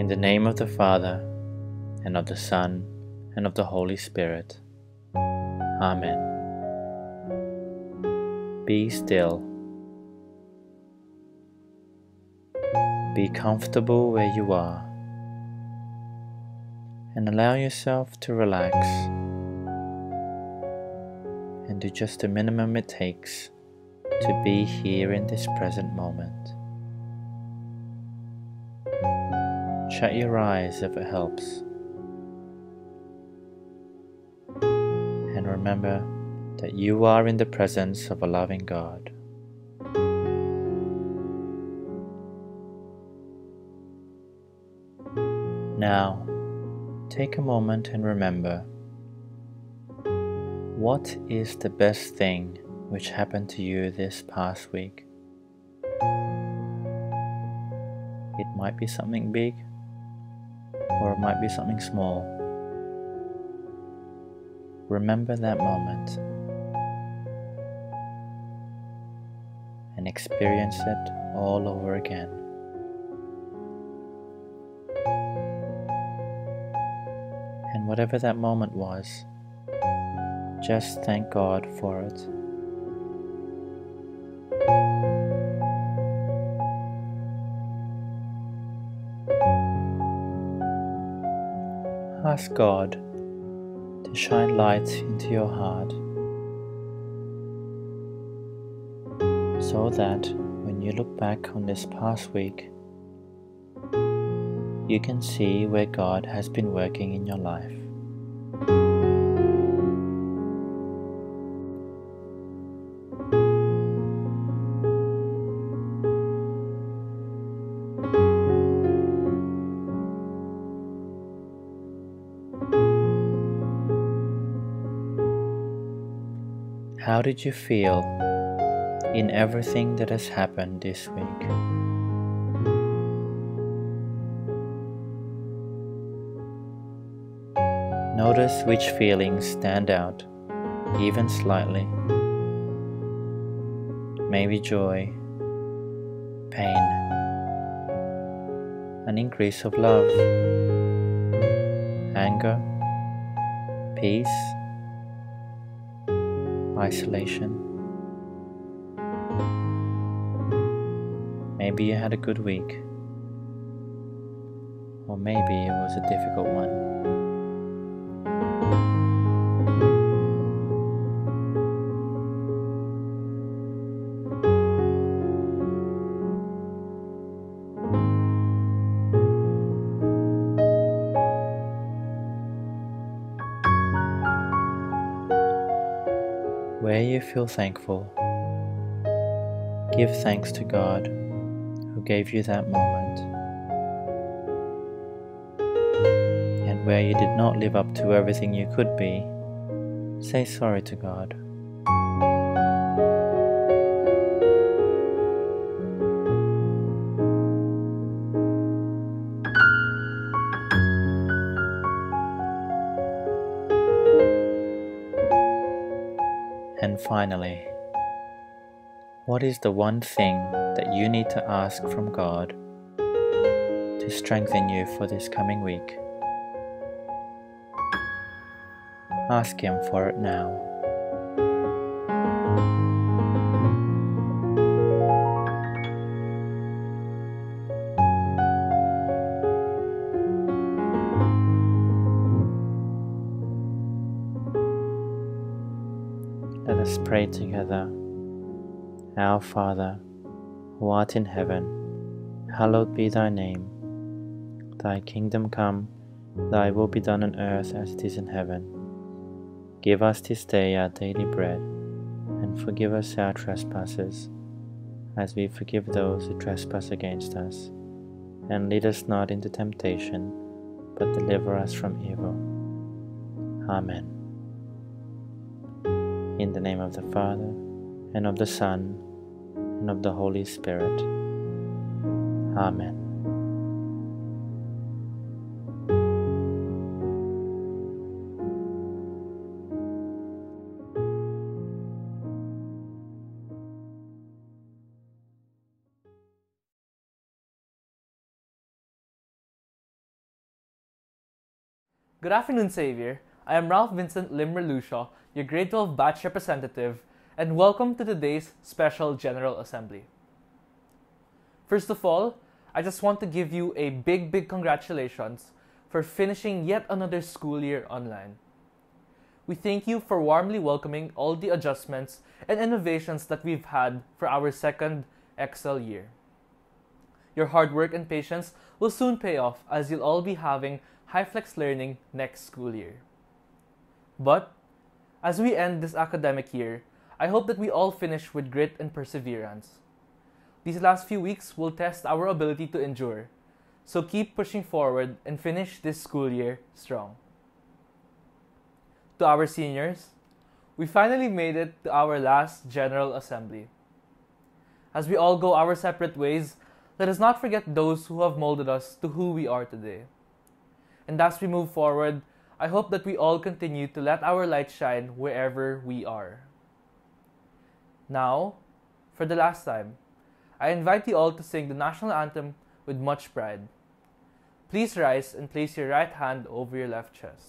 In the name of the Father, and of the Son, and of the Holy Spirit. Amen. Be still. Be comfortable where you are, and allow yourself to relax and do just the minimum it takes to be here in this present moment. Shut your eyes if it helps, and remember that you are in the presence of a loving God. Now, take a moment and remember, what is the best thing which happened to you this past week? It might be something big, or it might be something small. Remember that moment and experience it all over again. And whatever that moment was, just thank God for it. Ask God to shine light into your heart so that when you look back on this past week, you can see where God has been working in your life. How did you feel in everything that has happened this week? Notice which feelings stand out, even slightly. Maybe joy, pain, an increase of love, anger, peace, isolation. Maybe you had a good week, or maybe it was a difficult one. Where you feel thankful, give thanks to God who gave you that moment. And where you did not live up to everything you could be, say sorry to God. And finally, what is the one thing that you need to ask from God to strengthen you for this coming week? Ask Him for it now. Let us pray together. Our Father, who art in heaven, hallowed be thy name. Thy kingdom come, thy will be done on earth as it is in heaven. Give us this day our daily bread, and forgive us our trespasses, as we forgive those who trespass against us. And lead us not into temptation, but deliver us from evil. Amen. In the name of the Father, and of the Son, and of the Holy Spirit. Amen. Good afternoon, Xavier. I am Ralph Vincent Lim Relusha, your grade 12 batch representative, and welcome to today's special General Assembly. First of all, I just want to give you a big congratulations for finishing yet another school year online. We thank you for warmly welcoming all the adjustments and innovations that we've had for our second Excel year. Your hard work and patience will soon pay off as you'll all be having high-flex learning next school year. But, as we end this academic year, I hope that we all finish with grit and perseverance. These last few weeks will test our ability to endure, so keep pushing forward and finish this school year strong. To our seniors, we finally made it to our last General Assembly. As we all go our separate ways, let us not forget those who have molded us to who we are today. And as we move forward, I hope that we all continue to let our light shine wherever we are. Now, for the last time, I invite you all to sing the national anthem with much pride. Please rise and place your right hand over your left chest.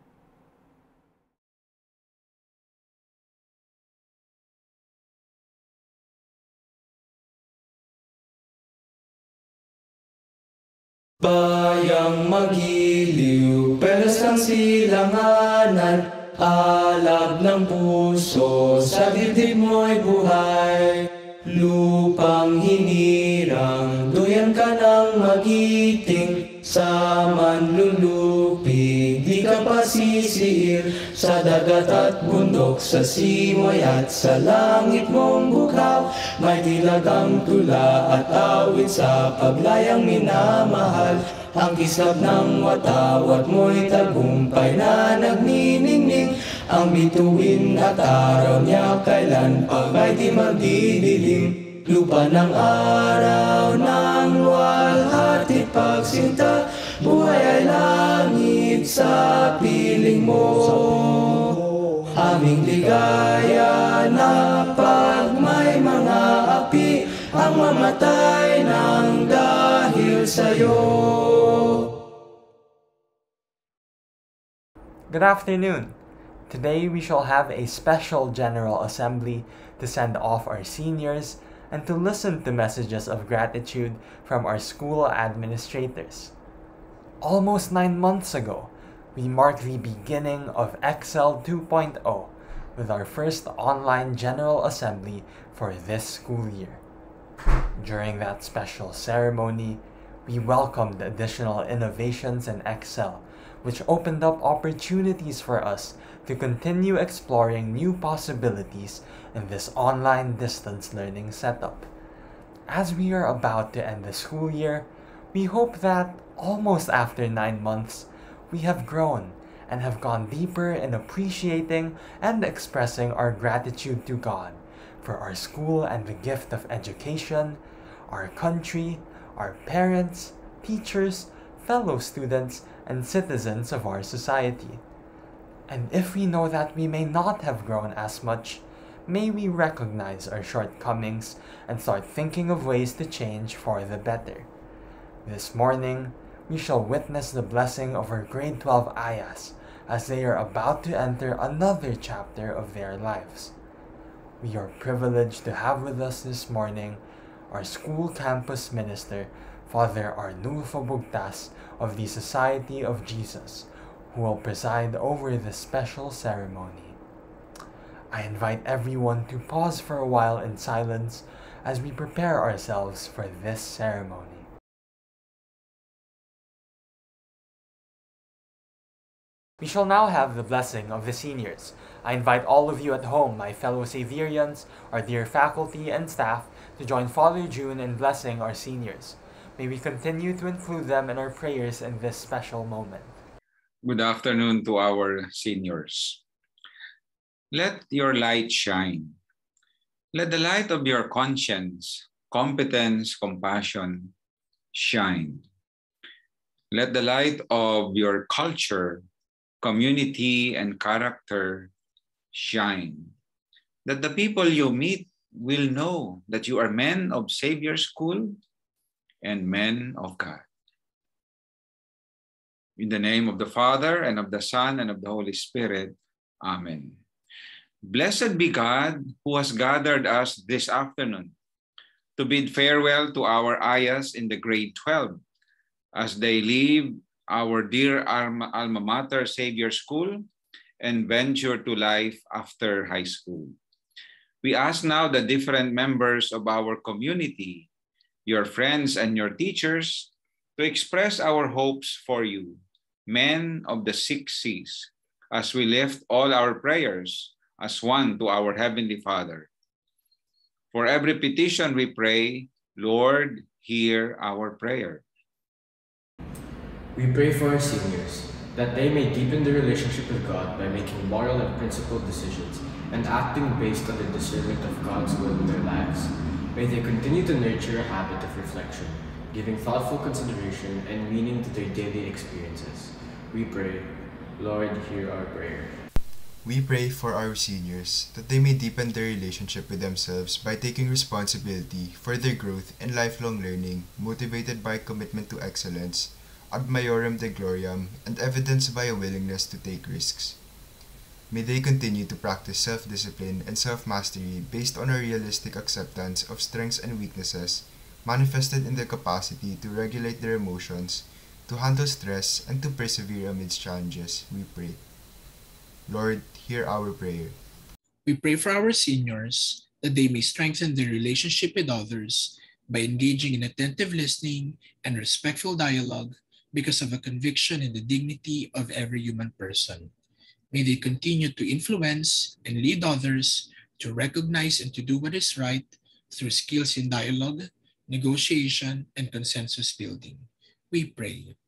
Bayang magiliw, pelas ng silanganan, alab ng puso, sa dibdib mo'y buhay. Lupang hinirang, duyan ka ng magiting, sa manlulupi, di ka pasisiir, sa dagat at bundok, sa simoy at sa langit mong bughaw, may tilagang tula at awit sa paglayang minamahal. Ang kislap ng watawat mo'y tagumpay na nagniningning, ang bituin at araw niya kailan pa may di magdidilim. Lupa ng araw ng walhati pagsinta, buhay ay langit sa piling mo. Aming ligaya na pag may mga api, ang mamatay ng dahil sa'yo. Good afternoon. Today we shall have a special General Assembly to send off our seniors and to listen to messages of gratitude from our school administrators. Almost 9 months ago, we marked the beginning of Excel 2.0 with our first online General Assembly for this school year. During that special ceremony, we welcomed additional innovations in Excel, which opened up opportunities for us to continue exploring new possibilities in this online distance learning setup. As we are about to end the school year, we hope that almost after 9 months, we have grown and have gone deeper in appreciating and expressing our gratitude to God for our school and the gift of education, our country, our parents, teachers, fellow students, and citizens of our society. And if we know that we may not have grown as much, may we recognize our shortcomings and start thinking of ways to change for the better. This morning, we shall witness the blessing of our grade 12 ayahs as they are about to enter another chapter of their lives. We are privileged to have with us this morning our school campus minister, Father Arnulfo Bugtas of the Society of Jesus, who will preside over this special ceremony. I invite everyone to pause for a while in silence as we prepare ourselves for this ceremony. We shall now have the blessing of the seniors. I invite all of you at home, my fellow Xavierians, our dear faculty and staff, to join Father June in blessing our seniors. May we continue to include them in our prayers in this special moment. Good afternoon to our seniors. Let your light shine. Let the light of your conscience, competence, compassion shine. Let the light of your culture, community, and character shine. That the people you meet will know that you are men of Savior's school and men of God. In the name of the Father, and of the Son, and of the Holy Spirit. Amen. Blessed be God who has gathered us this afternoon to bid farewell to our ayahs in the grade 12 as they leave our dear alma mater Xavier School and venture to life after high school. We ask now the different members of our community, your friends and your teachers, to express our hopes for you, men of the 6 Cs, as we lift all our prayers as one to our Heavenly Father. For every petition we pray, Lord, hear our prayer. We pray for our seniors, that they may deepen their relationship with God by making moral and principled decisions and acting based on the discernment of God's will in their lives. May they continue to nurture a habit of reflection, giving thoughtful consideration and meaning to their daily experiences. We pray, Lord, hear our prayer. We pray for our seniors that they may deepen their relationship with themselves by taking responsibility for their growth and lifelong learning, motivated by commitment to excellence, ad maiorem de gloriam, and evidenced by a willingness to take risks. May they continue to practice self-discipline and self-mastery based on a realistic acceptance of strengths and weaknesses, manifested in their capacity to regulate their emotions, to handle stress, and to persevere amidst challenges, we pray. Lord, hear our prayer. We pray for our seniors that they may strengthen their relationship with others by engaging in attentive listening and respectful dialogue because of a conviction in the dignity of every human person. May they continue to influence and lead others to recognize and to do what is right through skills in dialogue, negotiation, and consensus building. We pray.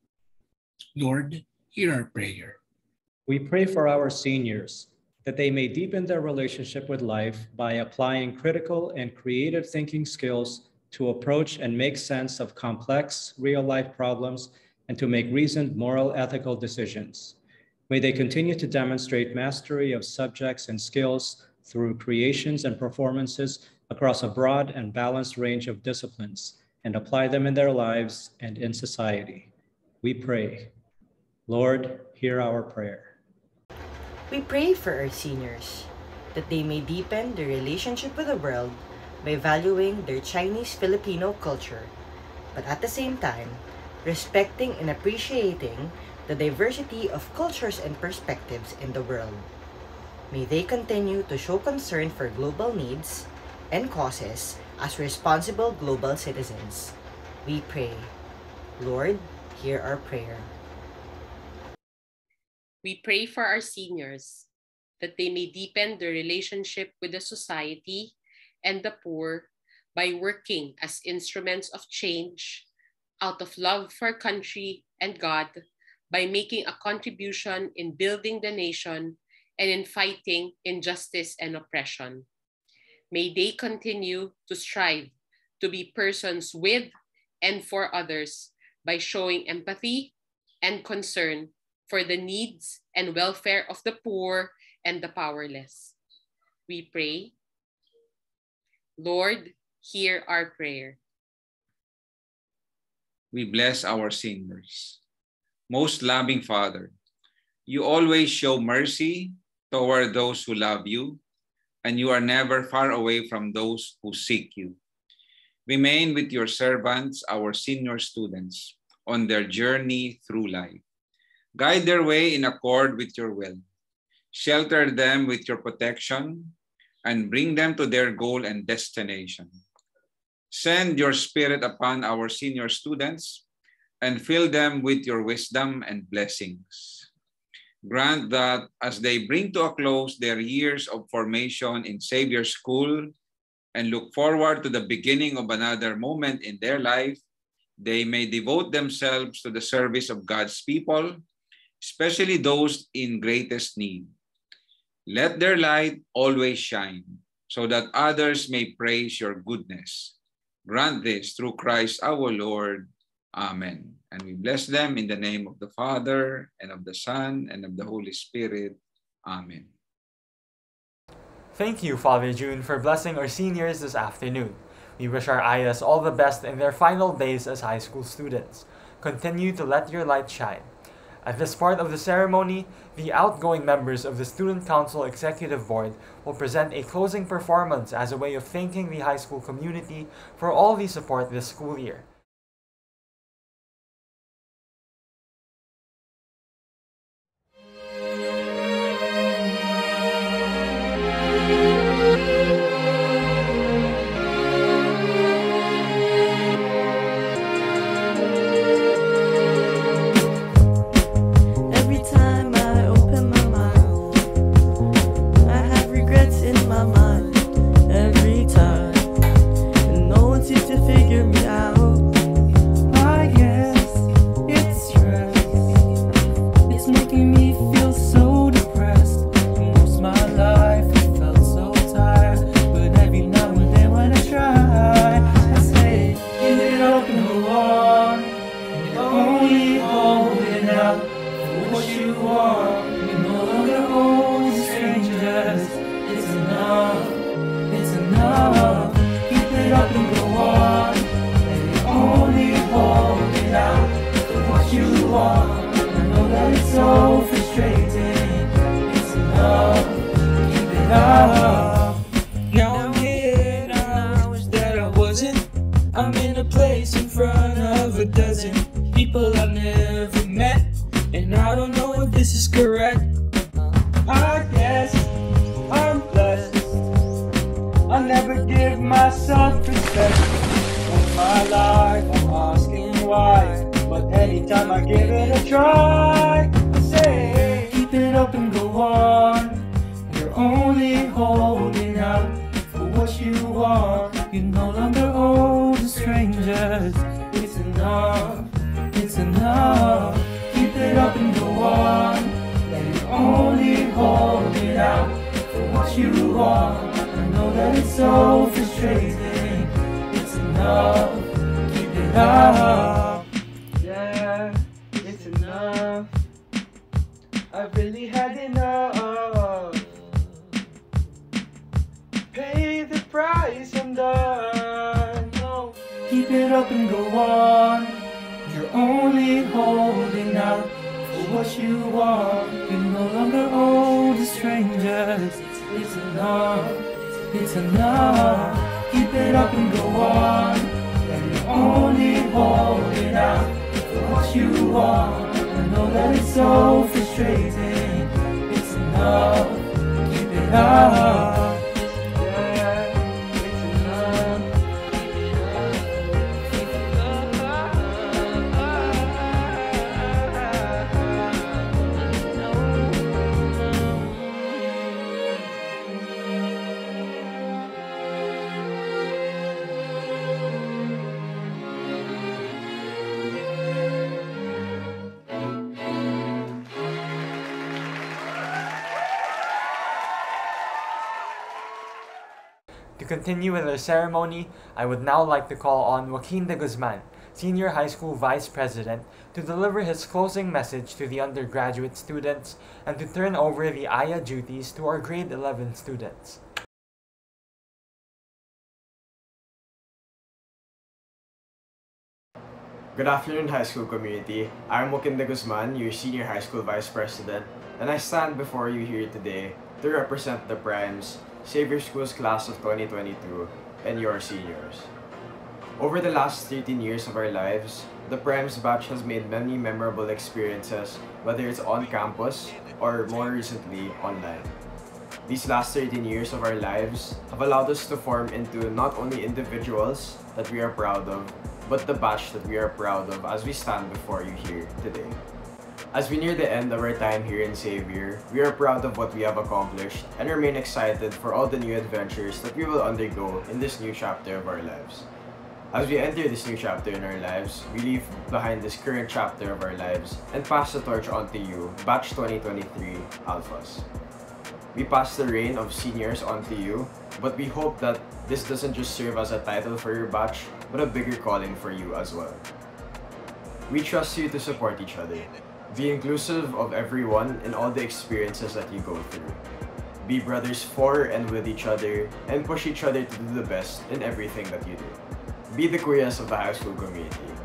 Lord, hear our prayer. We pray for our seniors that they may deepen their relationship with life by applying critical and creative thinking skills to approach and make sense of complex real-life problems and to make reasoned moral ethical decisions. May they continue to demonstrate mastery of subjects and skills through creations and performances across a broad and balanced range of disciplines and apply them in their lives and in society. We pray. Lord, hear our prayer. We pray for our seniors, that they may deepen their relationship with the world by valuing their Chinese-Filipino culture, but at the same time, respecting and appreciating the diversity of cultures and perspectives in the world. May they continue to show concern for global needs and causes as responsible global citizens. We pray. Lord, hear our prayer. We pray for our seniors, that they may deepen their relationship with the society and the poor by working as instruments of change out of love for country and God, by making a contribution in building the nation and in fighting injustice and oppression. May they continue to strive to be persons with and for others by showing empathy and concern for the needs and welfare of the poor and the powerless. We pray. Lord, hear our prayer. We bless our seniors. Most loving Father, you always show mercy toward those who love you, and you are never far away from those who seek you. Remain with your servants, our senior students, on their journey through life. Guide their way in accord with your will. Shelter them with your protection and bring them to their goal and destination. Send your Spirit upon our senior students and fill them with your wisdom and blessings. Grant that as they bring to a close their years of formation in Xavier School and look forward to the beginning of another moment in their life, they may devote themselves to the service of God's people, especially those in greatest need. Let their light always shine, so that others may praise your goodness. Grant this through Christ our Lord. Amen. And we bless them in the name of the Father, and of the Son, and of the Holy Spirit. Amen. Thank you, Father June, for blessing our seniors this afternoon. We wish our ayahs all the best in their final days as high school students. Continue to let your light shine. As part of the ceremony, the outgoing members of the Student Council Executive Board will present a closing performance as a way of thanking the high school community for all the support this school year. I'm in a place in front of a dozen people I've never met, and I don't know if this is correct. I guess I'm blessed. I never give myself respect. In my life I'm asking why, but anytime I give it a try, I say keep it up and go on. You're only holding out for what you want. You no longer owe the strangers. It's enough, it's enough. Keep it up and go on. And you're only holding out for what you want. I know that it's so frustrating. It's enough, keep it up. Yeah, it's enough. I've really had enough. Pay the price, I'm done. No. Keep it up and go on. You're only holding out for what you want. You no longer owe the strangers. It's enough, it's enough. Keep it up and go on. And you're only holding out for what you want. I know that it's so frustrating. It's enough, keep it up. To continue with our ceremony, I would now like to call on Joaquin de Guzman, Senior High School Vice President, to deliver his closing message to the undergraduate students and to turn over the AYA duties to our grade 11 students. Good afternoon, high school community. I'm Joaquin de Guzman, your Senior High School Vice President, and I stand before you here today to represent the Primes, Xavier School's class of 2022, and your seniors. Over the last 13 years of our lives, the Primes batch has made many memorable experiences, whether it's on campus or more recently online. These last 13 years of our lives have allowed us to form into not only individuals that we are proud of, but the batch that we are proud of as we stand before you here today. As we near the end of our time here in Xavier, we are proud of what we have accomplished and remain excited for all the new adventures that we will undergo in this new chapter of our lives. As we enter this new chapter in our lives, we leave behind this current chapter of our lives and pass the torch on to you, Batch 2023 Alphas. We pass the reign of seniors on to you, but we hope that this doesn't just serve as a title for your batch, but a bigger calling for you as well. We trust you to support each other. Be inclusive of everyone in all the experiences that you go through. Be brothers for and with each other, and push each other to do the best in everything that you do. Be the kuyas of the high school community.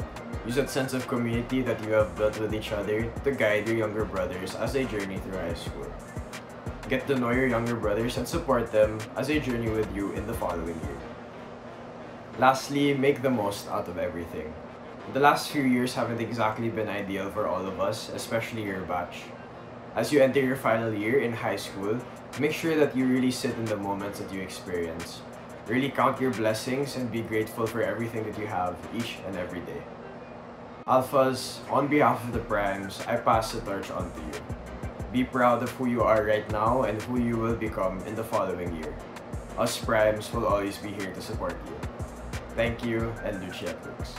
Use that sense of community that you have built with each other to guide your younger brothers as they journey through high school. Get to know your younger brothers and support them as they journey with you in the following year. Lastly, make the most out of everything. The last few years haven't exactly been ideal for all of us, especially your batch. As you enter your final year in high school, make sure that you really sit in the moments that you experience. Really count your blessings and be grateful for everything that you have each and every day. Alphas, on behalf of the Primes, I pass the torch on to you. Be proud of who you are right now and who you will become in the following year. Us Primes will always be here to support you. Thank you, and Lucia Crooks.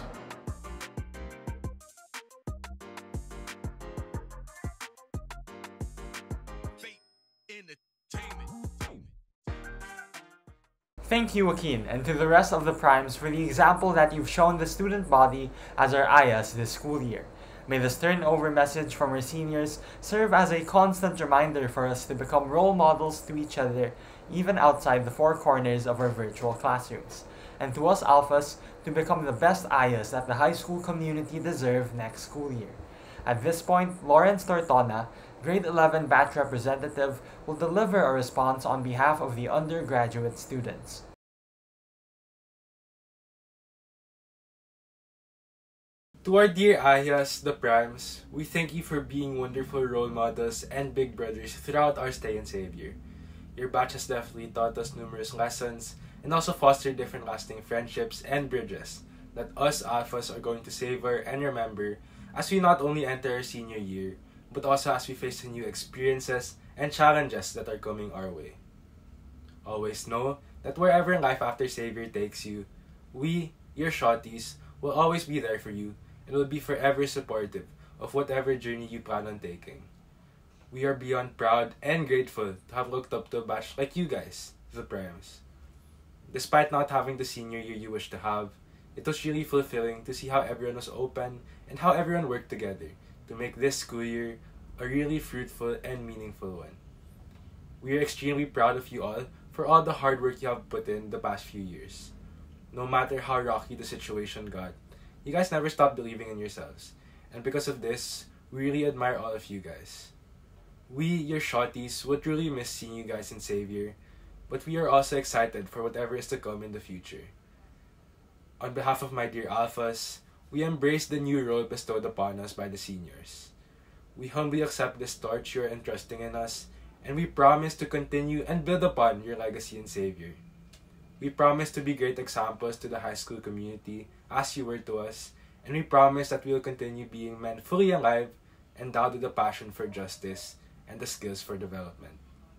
Thank you, Joaquin, and to the rest of the Primes for the example that you've shown the student body as our ayas this school year. May this turnover message from our seniors serve as a constant reminder for us to become role models to each other, even outside the four corners of our virtual classrooms. And to us alphas, to become the best ayas that the high school community deserve next school year. At this point, Lawrence Tortona, grade 11 batch representative, will deliver a response on behalf of the undergraduate students. To our dear Ayas, the Primes, we thank you for being wonderful role models and big brothers throughout our stay in Xavier. Your batch has definitely taught us numerous lessons and also fostered different lasting friendships and bridges that us Alphas are going to savor and remember as we not only enter our senior year, but also as we face the new experiences and challenges that are coming our way. Always know that wherever life after Xavier takes you, we, your shotties, will always be there for you and will be forever supportive of whatever journey you plan on taking. We are beyond proud and grateful to have looked up to a batch like you guys, the Primes. Despite not having the senior year you wish to have, it was really fulfilling to see how everyone was open and how everyone worked together to make this school year a really fruitful and meaningful one. We are extremely proud of you all for all the hard work you have put in the past few years. No matter how rocky the situation got, you guys never stopped believing in yourselves. And because of this, we really admire all of you guys. We, your shotties, would truly miss seeing you guys in Xavier, but we are also excited for whatever is to come in the future. On behalf of my dear Alphas, we embrace the new role bestowed upon us by the seniors. We humbly accept this torch you are entrusting in us, and we promise to continue and build upon your legacy in Xavier. We promise to be great examples to the high school community as you were to us, and we promise that we will continue being men fully alive, endowed with a passion for justice and the skills for development.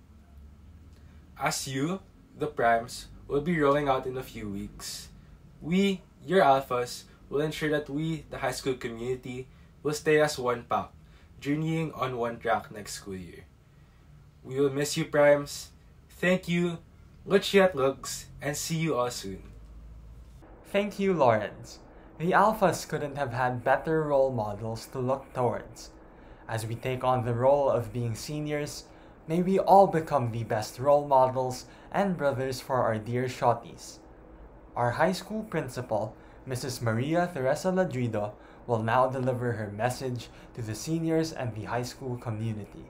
As you, the Primes, will be rolling out in a few weeks, we, your Alphas, will ensure that we, the high school community, will stay as one pack, journeying on one track next school year. We will miss you, Primes. Thank you, Lucia looks, and see you all soon. Thank you, Lawrence. The Alphas couldn't have had better role models to look towards. As we take on the role of being seniors, may we all become the best role models and brothers for our dear shotties. Our high school principal, Mrs. Maria Teresa Ladrido, will now deliver her message to the seniors and the high school community.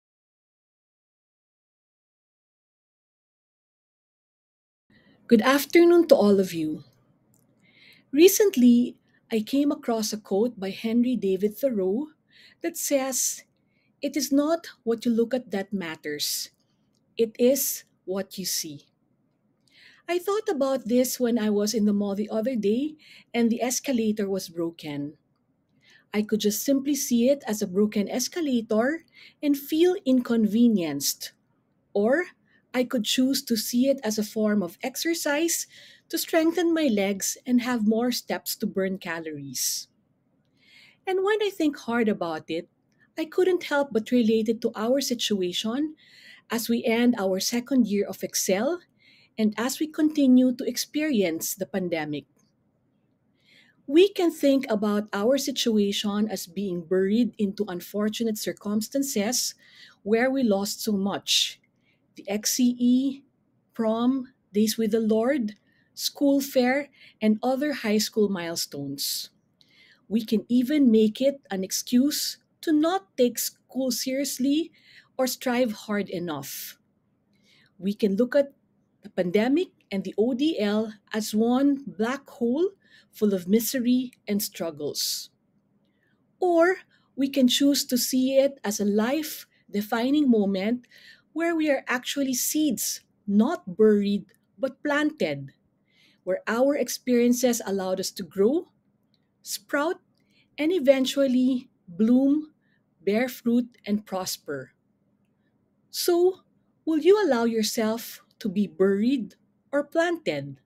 Good afternoon to all of you. Recently, I came across a quote by Henry David Thoreau that says, "It is not what you look at that matters, it is what you see." I thought about this when I was in the mall the other day and the escalator was broken. I could just simply see it as a broken escalator and feel inconvenienced. Or I could choose to see it as a form of exercise to strengthen my legs and have more steps to burn calories. And when I think hard about it, I couldn't help but relate it to our situation as we end our second year of Excel and as we continue to experience the pandemic. We can think about our situation as being buried into unfortunate circumstances where we lost so much: the XCE, prom, days with the Lord, school fair, and other high school milestones. We can even make it an excuse to not take school seriously or strive hard enough. We can look at the pandemic and the ODL as one black hole full of misery and struggles. Or we can choose to see it as a life defining moment where we are actually seeds, not buried, but planted, where our experiences allowed us to grow, sprout, and eventually bloom, bear fruit, and prosper. So, will you allow yourself to be buried or planted?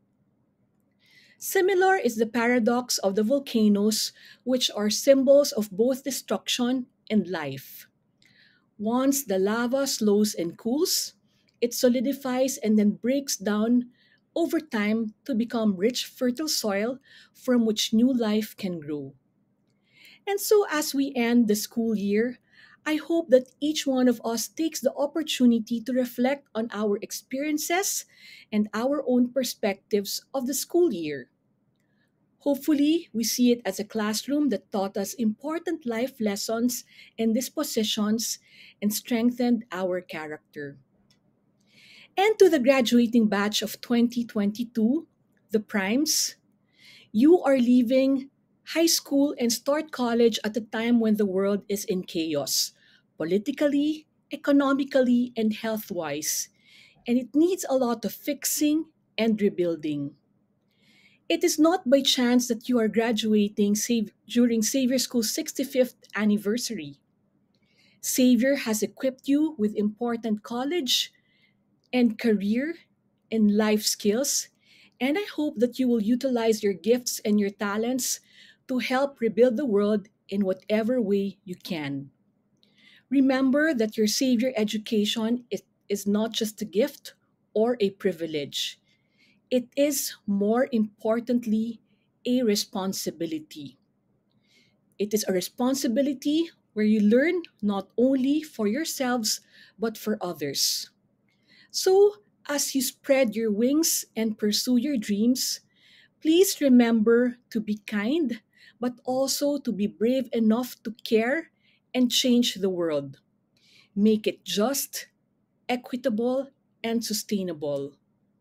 Similar is the paradox of the volcanoes, which are symbols of both destruction and life. Once the lava slows and cools, it solidifies and then breaks down over time to become rich, fertile soil from which new life can grow. And so, as we end the school year, I hope that each one of us takes the opportunity to reflect on our experiences and our own perspectives of the school year. Hopefully, we see it as a classroom that taught us important life lessons and dispositions and strengthened our character. And to the graduating batch of 2022, the primes, you are leaving high school and start college at a time when the world is in chaos, politically, economically, and health wise, and it needs a lot of fixing and rebuilding. It is not by chance that you are graduating during Xavier School's 65th anniversary. Xavier has equipped you with important college and career and life skills, and I hope that you will utilize your gifts and your talents to help rebuild the world in whatever way you can. Remember that your Savior education is not just a gift or a privilege. It is more importantly a responsibility. It is a responsibility where you learn not only for yourselves but for others. So, as you spread your wings and pursue your dreams, please remember to be kind, but also to be brave enough to care and change the world. Make it just, equitable, and sustainable.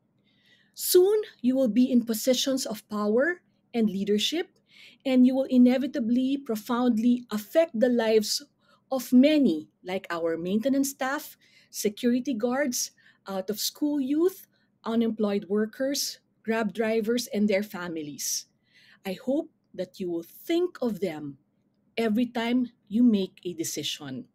Soon, you will be in positions of power and leadership, and you will inevitably profoundly affect the lives of many, like our maintenance staff, security guards, out of school youth, unemployed workers, grab drivers, and their families. I hope that you will think of them every time you make a decision.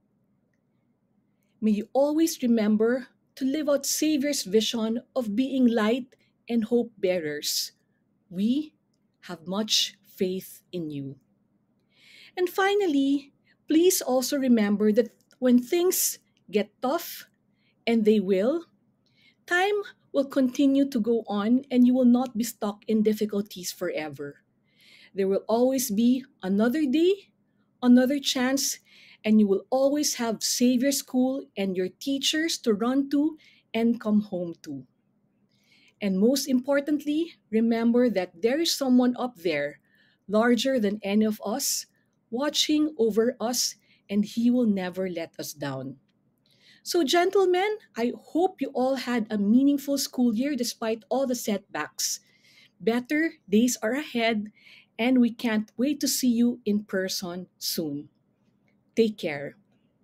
May you always remember to live out Savior's vision of being light and hope bearers. We have much faith in you. And finally, please also remember that when things get tough, and they will, time will continue to go on and you will not be stuck in difficulties forever. There will always be another day, another chance, and you will always have Savior School and your teachers to run to and come home to. And most importantly, remember that there is someone up there, larger than any of us, watching over us, and he will never let us down. So, gentlemen, I hope you all had a meaningful school year despite all the setbacks. Better days are ahead, and we can't wait to see you in person soon. Take care.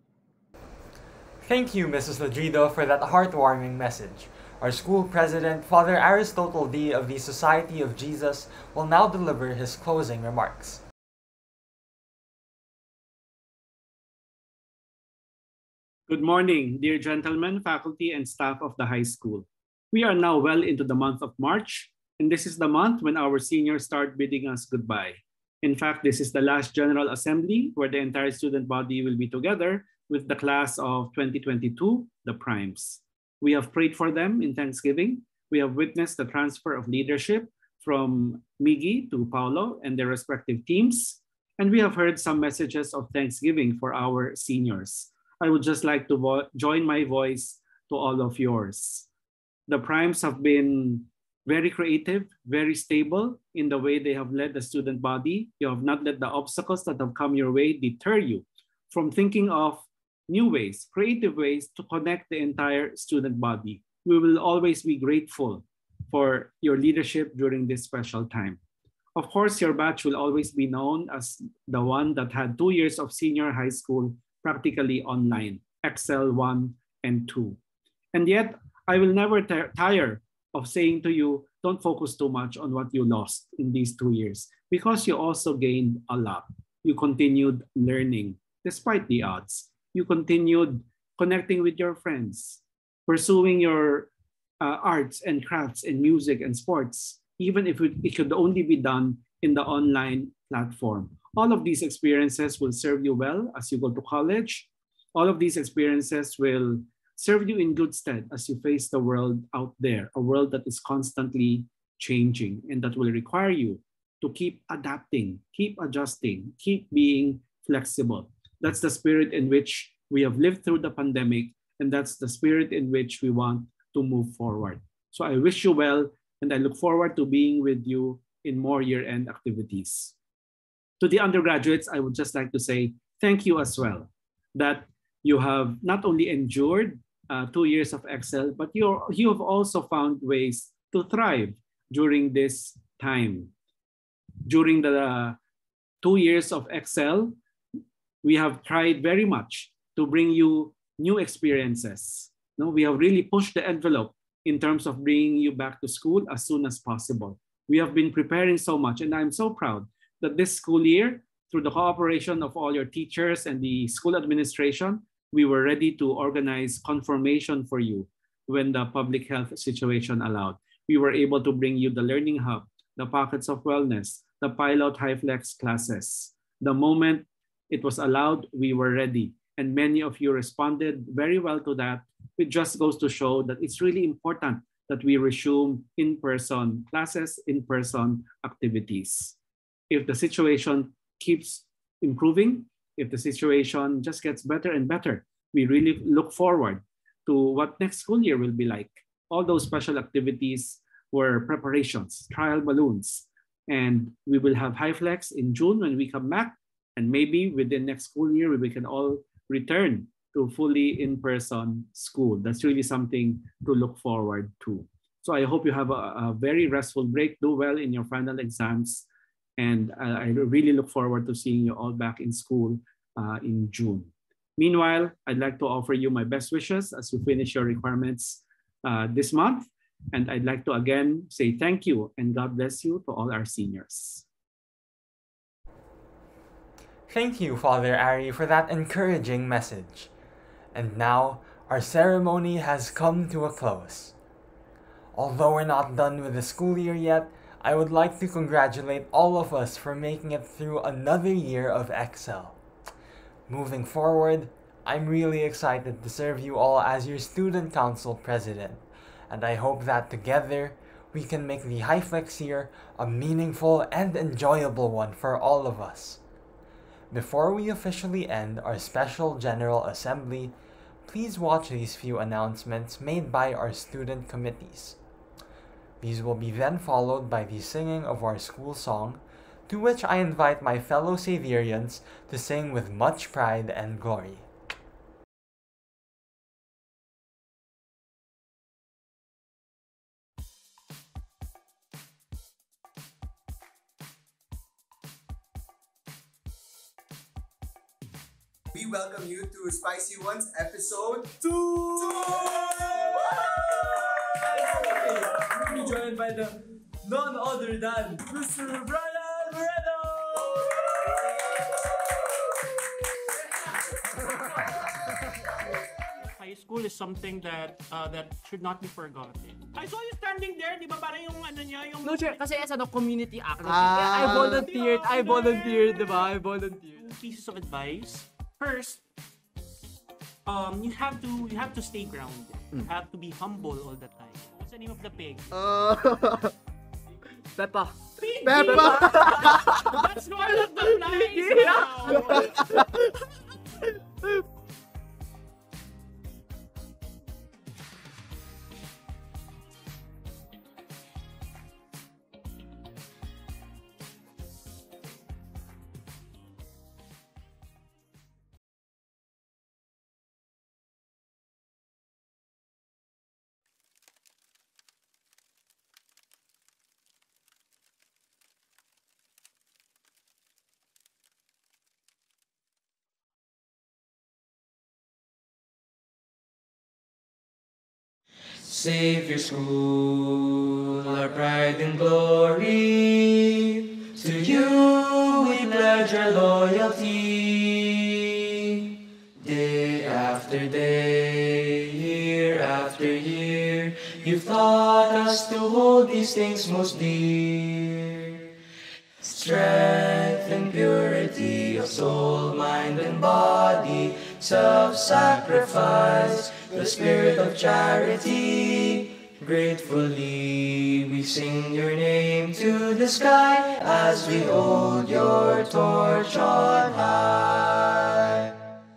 Thank you, Mrs. Ladrido, for that heartwarming message. Our school president, Father Aristotle D. of the Society of Jesus, will now deliver his closing remarks. Good morning, dear gentlemen, faculty, and staff of the high school. We are now well into the month of March, and this is the month when our seniors start bidding us goodbye. In fact, this is the last General Assembly where the entire student body will be together with the class of 2022, the primes. We have prayed for them in Thanksgiving. We have witnessed the transfer of leadership from Miggy to Paulo and their respective teams. And we have heard some messages of thanksgiving for our seniors. I would just like to join my voice to all of yours. The primes have been very creative, very stable in the way they have led the student body. You have not let the obstacles that have come your way deter you from thinking of new ways, creative ways to connect the entire student body. We will always be grateful for your leadership during this special time. Of course, your batch will always be known as the one that had 2 years of senior high school practically online, Excel 1 and 2. And yet, I will never tire of saying to you, don't focus too much on what you lost in these 2 years, because you also gained a lot. You continued learning despite the odds. You continued connecting with your friends, pursuing your arts and crafts and music and sports, even if it could only be done in the online platform. All of these experiences will serve you well as you go to college. All of these experiences will serve you in good stead as you face the world out there, a world that is constantly changing and that will require you to keep adapting, keep adjusting, keep being flexible. That's the spirit in which we have lived through the pandemic, and that's the spirit in which we want to move forward. So I wish you well, and I look forward to being with you in more year-end activities. To the undergraduates, I would just like to say thank you as well, that you have not only endured 2 years of Excel, but you have also found ways to thrive during this time. During the 2 years of Excel, we have tried very much to bring you new experiences. No, we have really pushed the envelope in terms of bringing you back to school as soon as possible. We have been preparing so much, and I'm so proud that this school year, through the cooperation of all your teachers and the school administration, we were ready to organize confirmation for you when the public health situation allowed. We were able to bring you the Learning Hub, the Pockets of Wellness, the pilot high-flex classes. The moment it was allowed, we were ready. And many of you responded very well to that. It just goes to show that it's really important that we resume in-person classes, in-person activities. If the situation keeps improving, if the situation just gets better and better, we really look forward to what next school year will be like. All those special activities were preparations, trial balloons, and we will have high flex in June when we come back, and maybe within next school year we can all return to fully in-person school. That's really something to look forward to. So I hope you have a very restful break, do well in your final exams, and I really look forward to seeing you all back in school in June. Meanwhile, I'd like to offer you my best wishes as you finish your requirements this month. And I'd like to again say thank you and God bless you to all our seniors. Thank you, Father Ari, for that encouraging message. And now, our ceremony has come to a close. Although we're not done with the school year yet, I would like to congratulate all of us for making it through another year of Excel. Moving forward, I'm really excited to serve you all as your Student Council President, and I hope that together, we can make the HiFlex year a meaningful and enjoyable one for all of us. Before we officially end our special General Assembly, please watch these few announcements made by our student committees. These will be then followed by the singing of our school song, to which I invite my fellow Xavierians to sing with much pride and glory. We welcome you to Spicy Ones episode 2! We'll be joined by the none other than Mr. Brian Moreno! High school is something that should not be forgotten. I saw you standing there, di ba? Parang yung ano niya, yung... No, sure. Kasi as ano, community activist. I volunteered, di ba? I volunteered. Pieces of advice. First, you have to stay grounded. You have to be humble all the time. What's the name of the pig? Peppa. Peppa! That's one of the flies now! Savior School, our pride and glory. To you we pledge our loyalty. Day after day, year after year, you've taught us to hold these things most dear. Strength and purity of soul, mind, and body, self-sacrifice, the spirit of charity. Gratefully we sing your name to the sky as we hold your torch on high.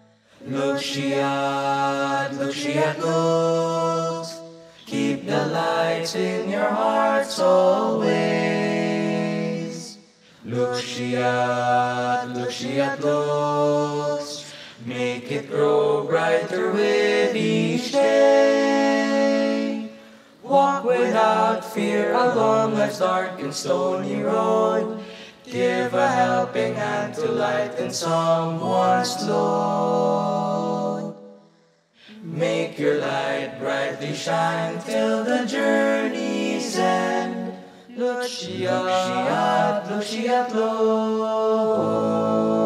Luciat, Luciat, looks, keep the lights in your hearts always. Luciat, Luciat, looks, make it grow brighter with each day. Walk without fear along life's dark and stony road. Give a helping hand to lighten someone's load. Make your light brightly shine till the journey's end. Luciat, Luciat, Luciat, Lord.